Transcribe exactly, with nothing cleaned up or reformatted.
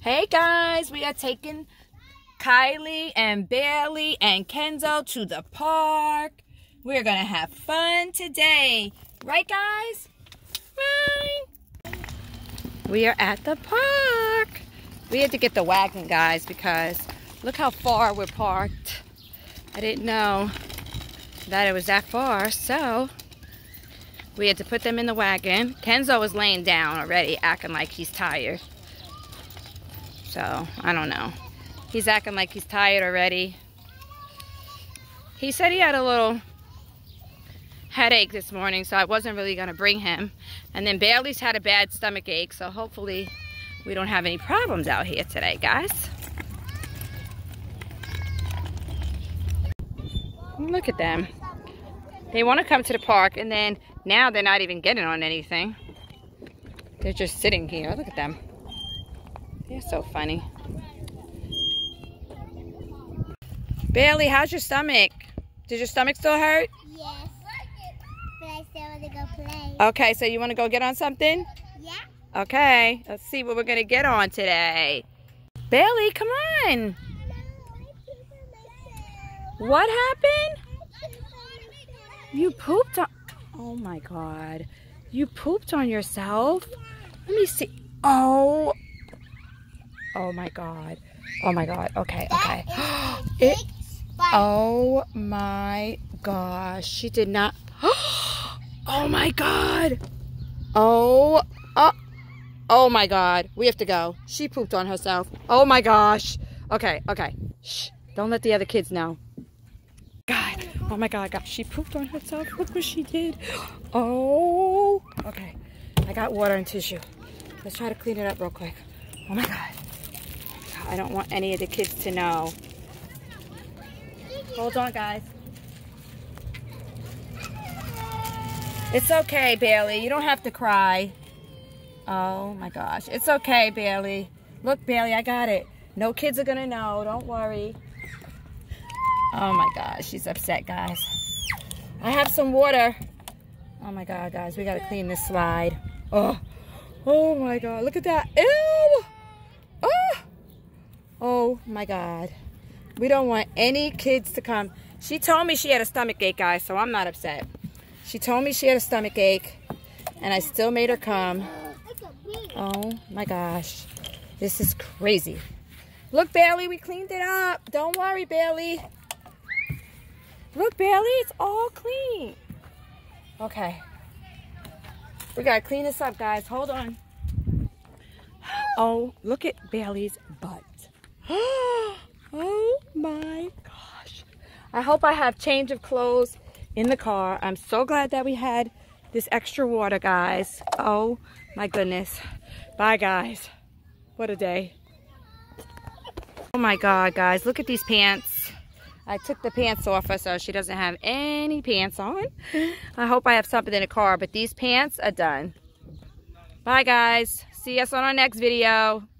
Hey guys, we are taking Kylie and Bailey and Kenzo to the park. We're gonna have fun today. Right guys? Right. We are at the park. We had to get the wagon, guys, because look how far we're parked. I didn't know that it was that far, so we had to put them in the wagon. Kenzo was laying down already, acting like he's tired. So, I don't know. He's acting like he's tired already. He said he had a little headache this morning, so I wasn't really going to bring him. And then Bailey's had a bad stomach ache, so hopefully we don't have any problems out here today, guys. Look at them. They want to come to the park, and then now they're not even getting on anything. They're just sitting here. Look at them. They're so funny. Bailey, how's your stomach? Does your stomach still hurt? Yes. But I still want to go play. Okay, so you want to go get on something? Yeah. Okay, let's see what we're going to get on today. Bailey, come on. What happened? You pooped on... Oh my God. You pooped on yourself? Let me see. Oh. Oh my God. Oh my God. Okay, okay. It, oh my gosh. She did not. Oh my God. Oh. Oh. Oh my God. We have to go. She pooped on herself. Oh my gosh. Okay, okay. Shh. Don't let the other kids know. God. Oh my God, gosh. She pooped on herself. Look what she did. Oh. Okay. I got water and tissue. Let's try to clean it up real quick. Oh my God. I don't want any of the kids to know. Hold on, guys. It's okay, Bailey. You don't have to cry. Oh my gosh. It's okay, Bailey. Look, Bailey, I got it. No kids are gonna know. Don't worry. Oh my gosh, she's upset, guys. I have some water. Oh my God, guys, we gotta clean this slide. Oh, oh my God, look at that. Ew! Oh! Oh my God. We don't want any kids to come. She told me she had a stomach ache, guys, so I'm not upset. She told me she had a stomach ache, and I still made her come. Oh my gosh. This is crazy. Look, Bailey, we cleaned it up. Don't worry, Bailey. Look, Bailey, it's all clean. Okay. We gotta clean this up, guys. Hold on. Oh, look at Bailey's butt. Oh my gosh. I hope I have change of clothes in the car. I'm so glad that we had this extra water, guys. Oh my goodness. Bye, guys. What a day. Oh my God, guys. Look at these pants. I took the pants off her so she doesn't have any pants on. I hope I have something in the car, but these pants are done. Bye, guys. See us on our next video.